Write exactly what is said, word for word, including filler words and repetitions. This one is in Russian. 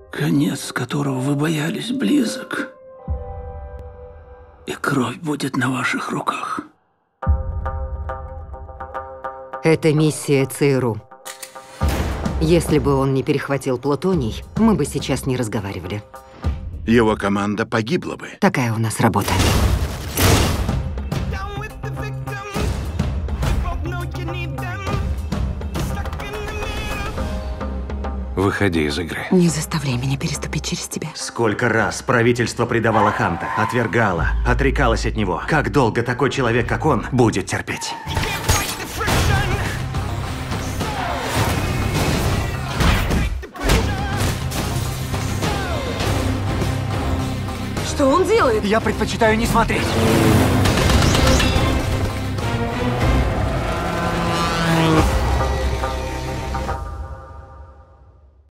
Конец, которого вы боялись, близок. И кровь будет на ваших руках. Это миссия ЦРУ. Если бы он не перехватил плутоний, мы бы сейчас не разговаривали. Его команда погибла бы. Такая у нас работа. Выходи из игры. Не заставляй меня переступить через тебя. Сколько раз правительство предавало Ханта, отвергало, отрекалось от него. Как долго такой человек, как он, будет терпеть? Что он делает? Я предпочитаю не смотреть.